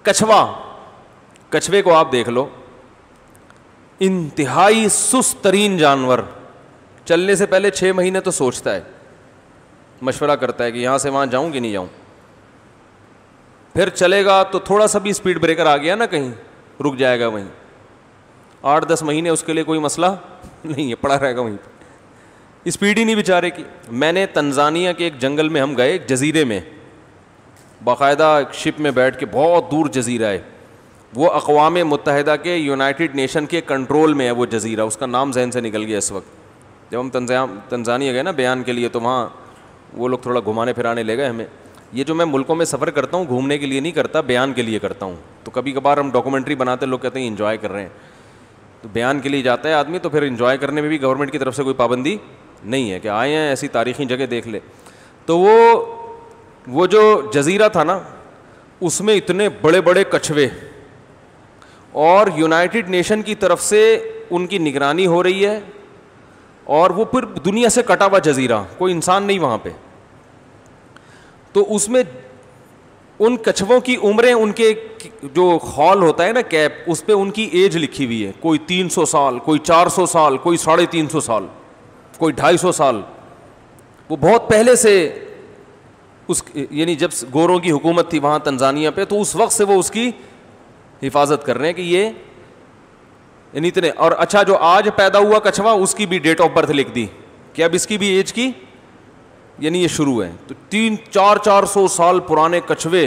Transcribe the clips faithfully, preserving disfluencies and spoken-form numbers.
کچھوا, کچھوے کو آپ دیکھ لو, انتہائی سست ترین جانور, چلنے سے پہلے چھ مہینے تو سوچتا ہے, مشورہ کرتا ہے کہ یہاں سے وہاں جاؤں کہ نہیں جاؤں, پھر چلے گا تو تھوڑا سا بھی اسپیڈ بریکر آ گیا نا کہیں, رک جائے گا وہیں, آٹھ دس مہینے اس کے لیے کوئی مسئلہ نہیں ہے, پڑا رہے گا وہیں پہ, اسپیڈ ہی نہیں بیچارے کی. میں نے تنزانیہ کے ایک جنگل میں ہم گئے, ایک جزیرے میں, باقاعدہ ایک شپ میں بیٹھ کے, بہت دور جزیرہ ہے, وہ اقوام متحدہ کے یونائٹڈ نیشن کے کنٹرول میں ہے وہ جزیرہ, اس کا نام ذہن سے نکل گیا اس وقت. جب ہم تنزانیہ گئے نا بیان کے لیے, تو وہاں وہ لوگ تھوڑا گھمانے پھرانے لے گئے ہمیں. یہ جو میں ملکوں میں سفر کرتا ہوں گھومنے کے لیے نہیں کرتا, بیان کے لیے کرتا ہوں. تو کبھی کبھار ہم ڈاکومنٹری بناتے, لوگ کہتے ہیں انجوائے کر رہے ہیں, تو بیان کے لیے جاتا ہے آدمی, تو پھر انجوائے کرنے میں بھی گورنمنٹ کی طرف سے کوئی پابندی نہیں ہے کہ آئے ہیں ایسی تاریخی جگہ دیکھ لے. تو وہ وہ جو جزیرہ تھا نا, اس میں اتنے بڑے بڑے کچھوے, اور یونائٹڈ نیشن کی طرف سے ان کی نگرانی ہو رہی ہے, اور وہ پھر دنیا سے کٹا ہوا جزیرہ, کوئی انسان نہیں وہاں پہ. تو اس میں ان کچھووں کی عمریں, ان کے جو خول ہوتا ہے نا کیپ, اس پہ ان کی ایج لکھی ہوئی ہے, کوئی تین سو سال, کوئی چار سو سال, کوئی ساڑھے تین سو سال, کوئی ڈھائی سو سال. وہ بہت پہلے سے اس, یعنی جب گوروں کی حکومت تھی وہاں تنزانیہ پہ, تو اس وقت سے وہ اس کی حفاظت کر رہے ہیں کہ یہ یعنی اتنے. اور اچھا جو آج پیدا ہوا کچھوا, اس کی بھی ڈیٹ آف برتھ لکھ دی کہ اب اس کی بھی ایج کی, یعنی یہ شروع ہے. تو تین چار چار سو سال پرانے کچھوے.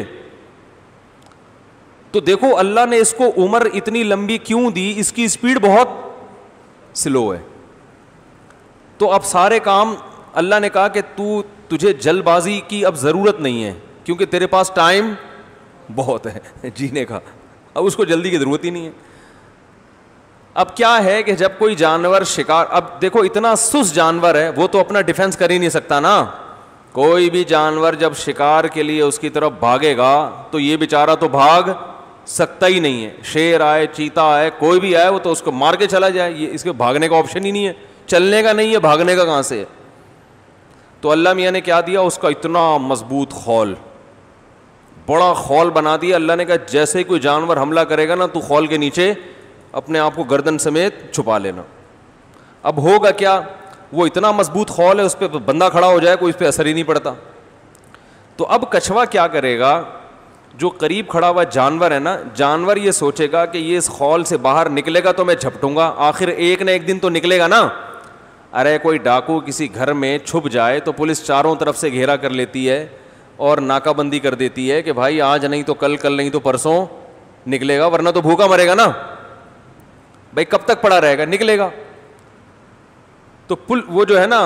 تو دیکھو اللہ نے اس کو عمر اتنی لمبی کیوں دی, اس کی اسپیڈ بہت سلو ہے. تو اب سارے کام اللہ نے کہا کہ تو تجھے جلد بازی کی اب ضرورت نہیں ہے, کیونکہ تیرے پاس ٹائم بہت ہے جینے کا, اب اس کو جلدی کی ضرورت ہی نہیں ہے. اب کیا ہے کہ جب کوئی جانور شکار, اب دیکھو اتنا سست جانور ہے, وہ تو اپنا ڈیفینس کر ہی نہیں سکتا نا. کوئی بھی جانور جب شکار کے لیے اس کی طرف بھاگے گا تو یہ بیچارہ تو بھاگ سکتا ہی نہیں ہے. شیر آئے, چیتا آئے, کوئی بھی آئے, وہ تو اس کو مار کے چلا جائے, یہ اس کے بھاگنے کا آپشن ہی نہیں ہے, چلنے کا نہیں ہے, بھاگنے کا کہاں سے ہے. تو اللہ میاں نے کیا دیا, اس کا اتنا مضبوط خول, بڑا خول بنا دیا. اللہ نے کہا جیسے کوئی جانور حملہ کرے گا نا, تو خول کے نیچے اپنے آپ کو گردن سمیت چھپا لینا. اب ہوگا کیا, وہ اتنا مضبوط خول ہے, اس پہ بندہ کھڑا ہو جائے کوئی اس پہ اثر ہی نہیں پڑتا. تو اب کچھوا کیا کرے گا, جو قریب کھڑا ہوا جانور ہے نا, جانور یہ سوچے گا کہ یہ اس خول سے باہر نکلے گا تو میں جھپٹوں گا, آخر ایک نہ ایک دن تو نکلے گا نا. ارے کوئی ڈاکو کسی گھر میں چھپ جائے تو پولیس چاروں طرف سے گھیرا کر لیتی ہے اور ناکہ بندی کر دیتی ہے کہ بھائی آج نہیں تو کل, کل نہیں تو پرسوں نکلے گا, ورنہ تو بھوکا مرے گا نا. بھائی کب تک پڑا رہے گا, نکلے گا. تو پل وہ جو ہے نا,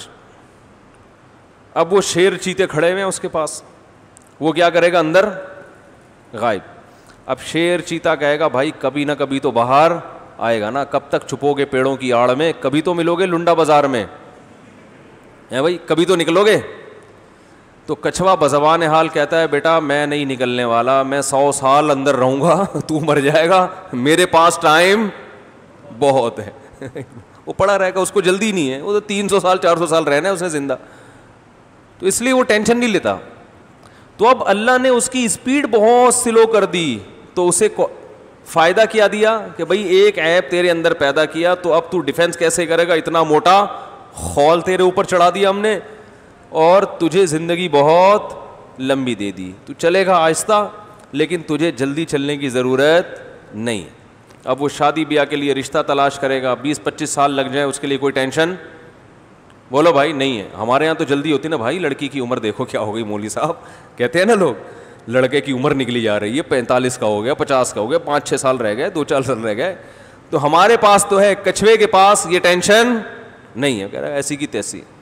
اب وہ شیر چیتے کھڑے ہوئے ہیں اس کے پاس, وہ کیا کرے گا, اندر غائب. اب شیر چیتا کہے گا بھائی کبھی نہ کبھی تو باہر آئے گا نا, کب تک چھپو گے پیڑوں کی آڑ میں, کبھی تو ملو گے لنڈا بازار میں, ہے بھائی کبھی تو نکلو گے. تو کچھوا بزبان حال کہتا ہے بیٹا میں نہیں نکلنے والا, میں سو سال اندر رہوں گا, تو مر جائے گا, میرے پاس ٹائم بہت ہے. وہ پڑا رہے گا, اس کو جلدی نہیں ہے, وہ تو تین سو سال چار سو سال رہنا ہے اسے زندہ, تو اس لیے وہ ٹینشن نہیں لیتا. تو اب اللہ نے اس کی اسپیڈ بہت سلو کر دی, تو اسے فائدہ کیا دیا کہ بھائی ایک ایپ تیرے اندر پیدا کیا, تو اب تو ڈیفینس کیسے کرے گا, اتنا موٹا خول تیرے اوپر چڑھا دیا ہم نے, اور تجھے زندگی بہت لمبی دے دی, تو چلے گا آہستہ, لیکن تجھے جلدی چلنے کی ضرورت نہیں. اب وہ شادی بیاہ کے لیے رشتہ تلاش کرے گا, بیس پچیس سال لگ جائیں, اس کے لیے کوئی ٹینشن بولو بھائی نہیں ہے. ہمارے یہاں تو جلدی ہوتی نا بھائی, لڑکی کی عمر دیکھو کیا ہو گئی, مولوی صاحب کہتے ہیں نا لوگ, لڑکے کی عمر نکلی جا رہی ہے, پینتالیس کا ہو گیا, پچاس کا ہو گیا, پانچ چھ سال رہ گئے, دو چار سال رہ گئے. تو ہمارے پاس تو ہے, کچھوے کے پاس یہ ٹینشن نہیں ہے, کہہ رہا ہے ایسی کی تیسی.